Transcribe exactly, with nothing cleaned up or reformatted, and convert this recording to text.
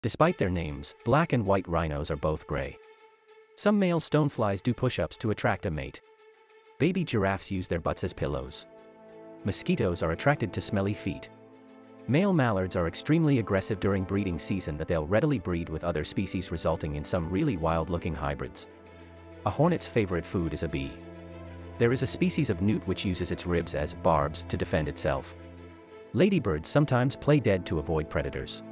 Despite their names, black and white rhinos are both gray. Some male stoneflies do push-ups to attract a mate. Baby giraffes use their butts as pillows. Mosquitoes are attracted to smelly feet. Male mallards are extremely aggressive during breeding season that they'll readily breed with other species, resulting in some really wild-looking hybrids. A hornet's favorite food is a bee. There is a species of newt which uses its ribs as barbs to defend itself. Ladybirds sometimes play dead to avoid predators.